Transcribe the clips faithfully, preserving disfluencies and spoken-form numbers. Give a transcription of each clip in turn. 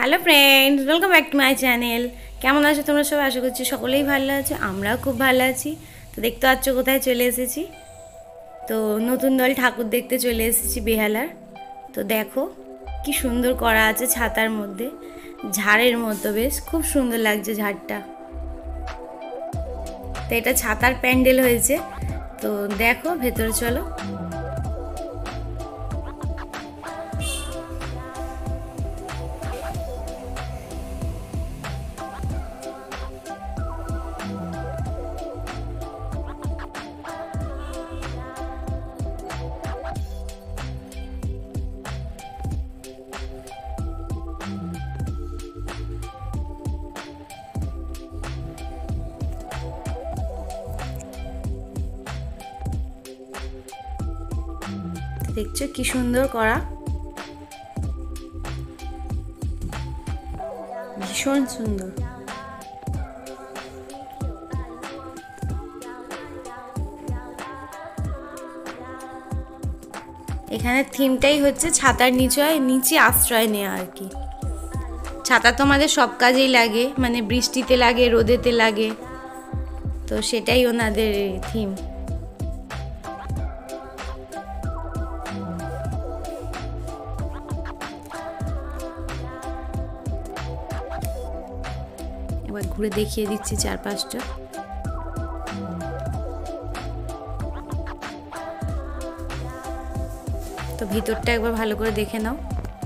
Hello friends, welcome back to my channel. কেমন আছো তোমরা সবাই? আশা করছি সকলেই ভালো আছো, আমরাও খুব ভালো আছি। তো দেখতে পাচ্ছ কোথায় চলে এসেছি। তো নতুন দল ঠাকুর দেখতে চলে এসেছি বেহালার। তো দেখো কি সুন্দর করা আছে ছাতার মধ্যে, ঝাড়ের মতো, বেশ খুব সুন্দর লাগছে ঝাড়টা। তো এটা ছাতার প্যান্ডেল হয়েছে। তো দেখো ভেতরে চলো। দেখছো কি সুন্দর করা, ভীষণ সুন্দর। এখানে থিমটাই হচ্ছে ছাতার নিচে নিচে আশ্রয় নেওয়া আর কি। ছাতা তো আমাদের সব কাজেই লাগে, মানে বৃষ্টিতে লাগে, রোদেতে লাগে, তো সেটাই ওনাদের থিম। এবার ঘুরে দেখিয়ে দিচ্ছি চারপাশটা। তো ভিতরটা একবার ভালো করে দেখে নাও।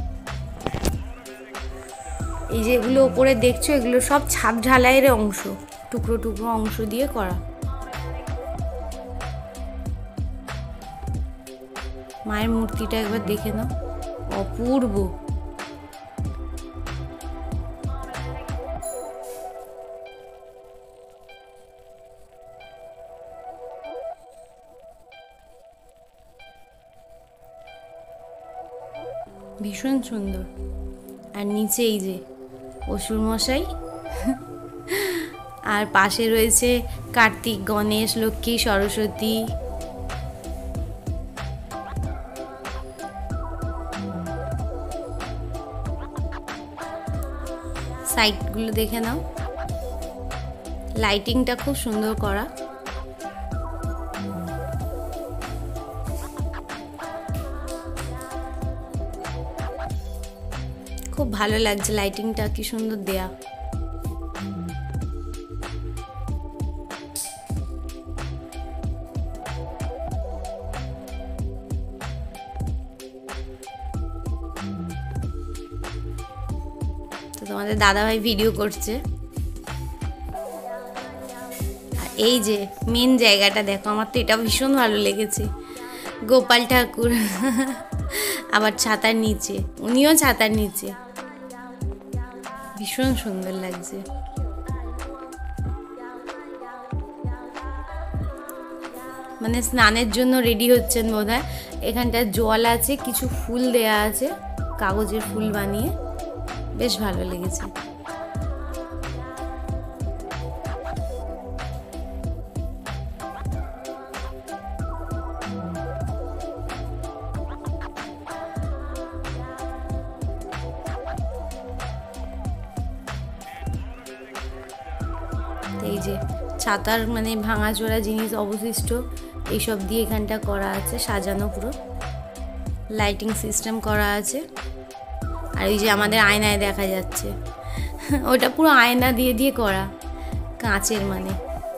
এই যেগুলো ওপরে দেখছো এগুলো সব ছাদ ঢালাইয়ের অংশ, টুকরো টুকরো অংশ দিয়ে করা। মায়ের মূর্তিটা একবার দেখে নাও, অপূর্ব। ভীষণ সুন্দর। আর নিচে এই যে অসুর মশাই, আর পাশে রয়েছে কার্তিক, গণেশ, লক্ষ্মী, সরস্বতী। সাইডগুলো দেখে নাও, লাইটিংটা খুব সুন্দর করা। খুব ভালো লাগছে, লাইটিংটা কি সুন্দর দেয়া। তো তোমাদের দাদাভাই ভিডিও করছে। আর এই যে মেন জায়গাটা দেখো, আমার তো এটা ভীষণ ভালো লেগেছে। গোপাল ঠাকুর আবার ছাতার নিচে, উনিও ছাতার নিচে, ভীষণ সুন্দর লাগছে। মানে স্নানের জন্য রেডি হচ্ছেন বোধহয়। এখানটা জল আছে, কিছু ফুল দেয়া আছে, কাগজের ফুল বানিয়ে, বেশ ভালো লেগেছে। এই যে ছাতার মানে ভাঙাচোরা জিনিস অবশিষ্ট এইসব দিয়ে এখানটা করা আছে, সাজানো পুরো, লাইটিং সিস্টেম করা আছে। আর এই যে আমাদের আয়নায় দেখা যাচ্ছে, ওটা পুরো আয়না দিয়ে দিয়ে করা, কাঁচের মানে।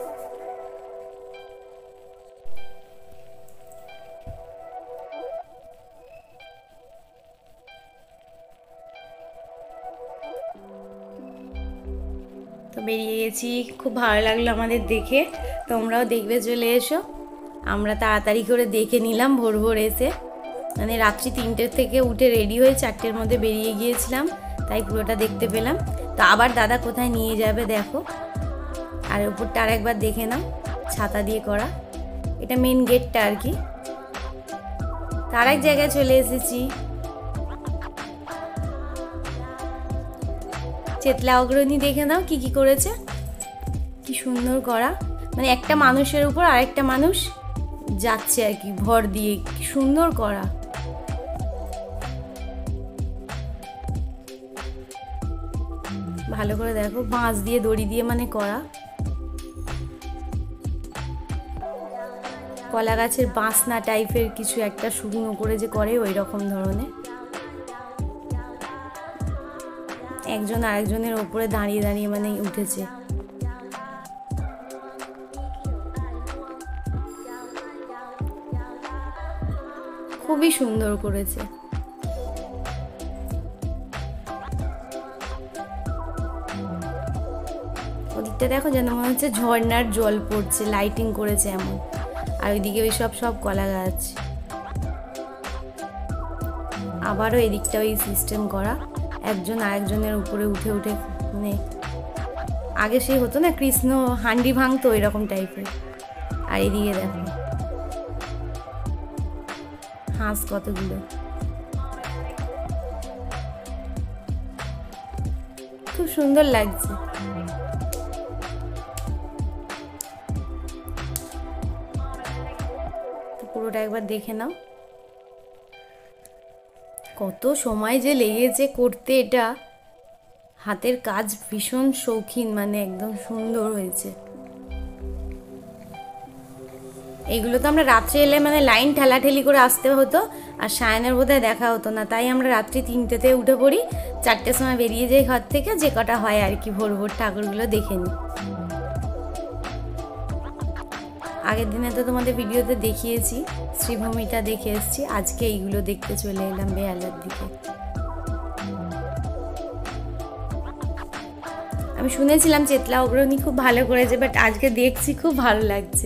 তো বেরিয়ে গেছি, খুব ভালো লাগলো আমাদের দেখে। তোমরাও দেখবে, চলে এসো। আমরা তাড়াতাড়ি করে দেখে নিলাম ভোর ভোর এসে, মানে রাত্রি তিনটের থেকে উঠে রেডি হয়ে চারটের মধ্যে বেরিয়ে গিয়েছিলাম, তাই পুরোটা দেখতে পেলাম। তো আবার দাদা কোথায় নিয়ে যাবে দেখো। আর উপরটা আর একবার দেখে নাও, ছাতা দিয়ে করা, এটা মেন গেটটা আর কি। তার এক জায়গায় চলে এসেছি, চেতলা অগ্রণী দেখে নাও কি কি করেছে, কি সুন্দর করা। মানে একটা মানুষের উপর আরেকটা মানুষ যাচ্ছে আর কি, ভর দিয়ে, কি সুন্দর করা। ভালো করে দেখো, বাঁশ দিয়ে দড়ি দিয়ে মানে করা, কলা গাছের বাঁশনা টাইপের কিছু একটা শুকনো করে যে করে ওই রকম ধরনের। একজন আরেকজনের ওপরে দাঁড়িয়ে দাঁড়িয়ে মানে উঠেছে। খুবই সুন্দর করেছে। ওদিকটা দেখো যেন মনে হচ্ছে ঝর্ণার জল পড়ছে, লাইটিং করেছে এমন। আর ওইদিকে ওই সব সব কলা গাছ। আবারও এদিকটা ওই সিস্টেম করা, একজন আরেকজনের উপরে উঠে উঠে, মানে আগে সেই হতো না কৃষ্ণ হান্ডি ভাঙতো ওই রকম টাইপের। আর এদিকে দেখো হাঁস কতগুলো, খুব সুন্দর লাগছে। তো পুরোটা একবার দেখে নাও। কত সময় যে লেগেছে করতে এটা, হাতের কাজ ভীষণ শৌখিন, মানে একদম সুন্দর হয়েছে। এগুলো তো আমরা রাত্রে এলে মানে লাইন ঠেলাঠেলি করে আসতে হতো, আর সায়নের বোধহয় দেখা হতো না, তাই আমরা রাত্রি তিনটেতে উঠে পড়ি, চারটের সময় বেরিয়ে যাই ঘর থেকে, যে কটা হয় আর কি ভোর ভোর ঠাকুরগুলো দেখে নিই। আগের দিনে তো তোমাদের ভিডিওতে দেখিয়েছি শ্রীভূমিটা দেখে এসেছি, আজকে এইগুলো দেখতে চলে এলাম বেহালার দিকে। আমি শুনেছিলাম চেতলা অগ্রণী খুব ভালো করেছে, বাট আজকে দেখছি খুব ভালো লাগছে।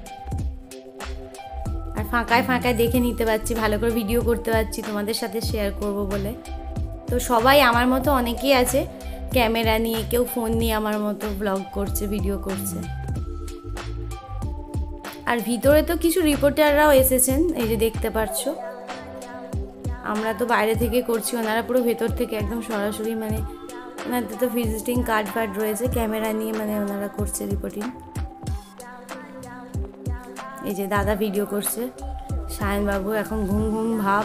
আর ফাঁকায় ফাঁকায় দেখে নিতে পারছি, ভালো করে ভিডিও করতে পারছি তোমাদের সাথে শেয়ার করব বলে। তো সবাই আমার মতো অনেকেই আছে ক্যামেরা নিয়ে, কেউ ফোন নিয়ে আমার মতো ব্লগ করছে, ভিডিও করছে। আর ভিতরে তো কিছু রিপোর্টাররাও এসেছেন, এই যে দেখতে পাচ্ছ। আমরা তো বাইরে থেকে করছি, ওনারা পুরো ভেতর থেকে একদম সরাসরি, মানে ওনাদের তো ভিজিটিং কার্ড ফার্ড রয়েছে, ক্যামেরা নিয়ে মানে ওনারা করছে রিপোর্টিং। এই যে দাদা ভিডিও করছে, সায়নবাবু এখন ঘুম ঘুম ভাব।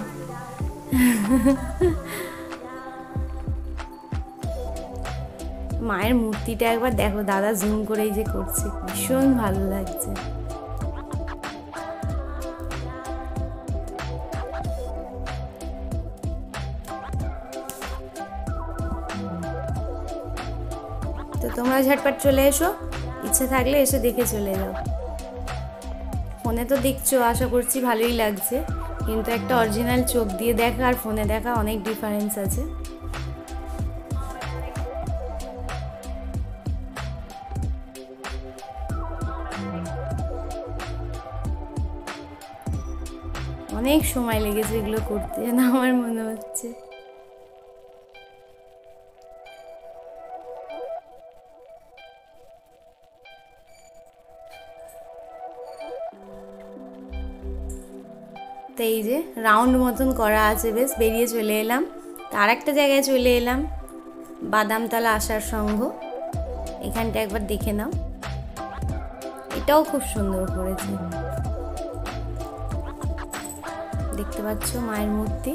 মায়ের মূর্তিটা একবার দেখো, দাদা জুম করে এই যে করছে, ভীষণ ভালো লাগছে। তো তোমরা ঝটপট চলে এসো, ইচ্ছে থাকলে এসে দেখে চলে যাও। ফোনে তো দেখছো, আশা করছি ভালোই লাগছে, কিন্তু একটা অরিজিনাল চোখ দিয়ে দেখা আর ফোনে দেখা অনেক ডিফারেন্স আছে। অনেক সময় লেগেছে এগুলো করতে, না আমার মনে হচ্ছে। তো এই যে রাউন্ড মতন করা আছে, বেশ বেরিয়ে চলে এলাম। আর একটা জায়গায় চলে এলাম, বাদামতলা আসার সংঘ, এখানটা একবার দেখে নাও, এটাও খুব সুন্দর করেছে। দেখতে পাচ্ছ মায়ের মূর্তি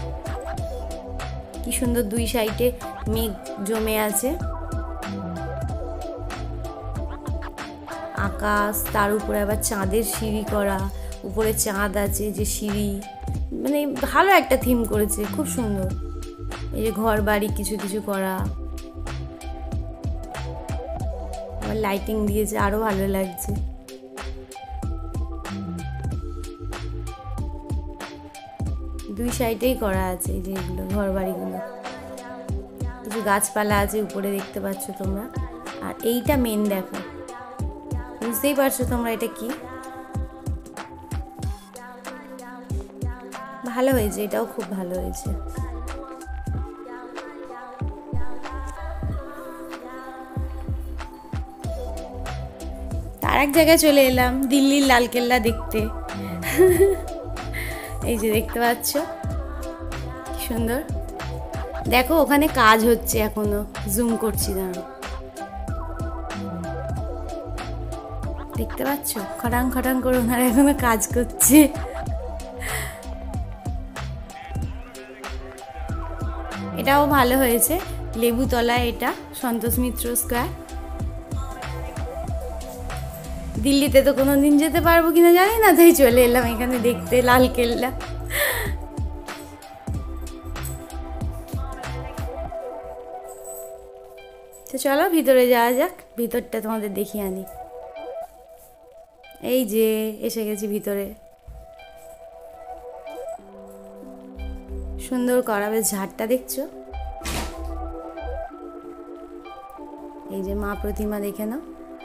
কি সুন্দর, দুই সাইডে মেঘ জমে আছে, আকাশ, তার উপরে আবার চাঁদের সিঁড়ি করা, উপরে চাঁদ আছে যে সিঁড়ি, মানে ভালো একটা থিম করেছে, খুব সুন্দর। এই যে ঘর বাড়ি কিছু কিছু করা, আবার লাইটিং দিয়েছে, আরো ভালো লাগছে। দুই সাইডেই করা আছে এই যে এগুলো ঘর বাড়িগুলো, কিছু গাছপালা আছে উপরে দেখতে পাচ্ছ তোমরা। আর এইটা মেন দেখো, বুঝতেই পারছো তোমরা এটা কি। ভালো হয়েছে, এটাও খুব ভালো হয়েছে। তার এক জায়গায় চলে এলাম, দিল্লির লালকেল্লা দেখতে। এই যে দেখতে পাচ্ছ কি সুন্দর, দেখো ওখানে কাজ হচ্ছে এখনো, জুম করছি দাঁড়ো, দেখতে পাচ্ছ খটাং খটাং করে ওনারা এখনো কাজ করছে। এটাও ভালো হয়েছে, লেবুতলায়, এটা সন্তোষ মিত্র স্কোয়ার। দিল্লিতে তো কোনো দিন যেতে পারবো কিনা জানি না, তাই চলে এলাম এখানে দেখতে লাল কেল্লা। তো চলো ভিতরে যাওয়া যাক, ভিতরটা তোমাদের দেখিয়ে আনি। এই যে এসে গেছি ভিতরে, সুন্দর করা, বেশ ঝাড়টা দেখছো। এই যে মা প্রতিমা দেখে নাও।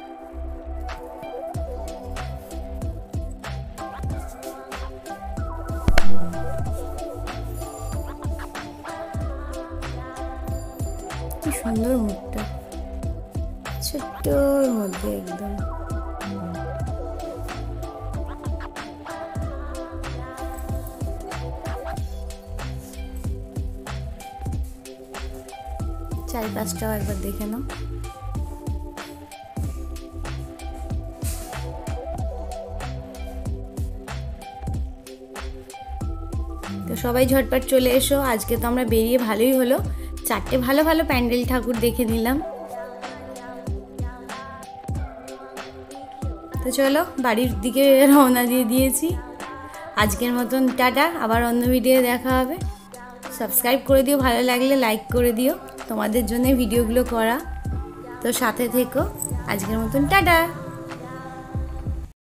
কি সুন্দর মুখটা, ছোট্টর মধ্যে একদম। চারিপাশটাও একবার দেখে নাও। তো সবাই ঝটপট চলে এসো, আজকে তো আমরা বেরিয়ে ভালোই হলো, চারটে ভালো ভালো প্যান্ডেল ঠাকুর দেখে নিলাম। তো চলো বাড়ির দিকে রওনা দিয়ে দিয়েছি। আজকের মতন টাটা, আবার অন্য ভিডিও দেখা হবে। সাবস্ক্রাইব করে দিও, ভালো লাগলে লাইক করে দিও, তোমাদের জন্য ভিডিওগুলো করা। তো সাথে থেকো, আজকের মতন টাটা।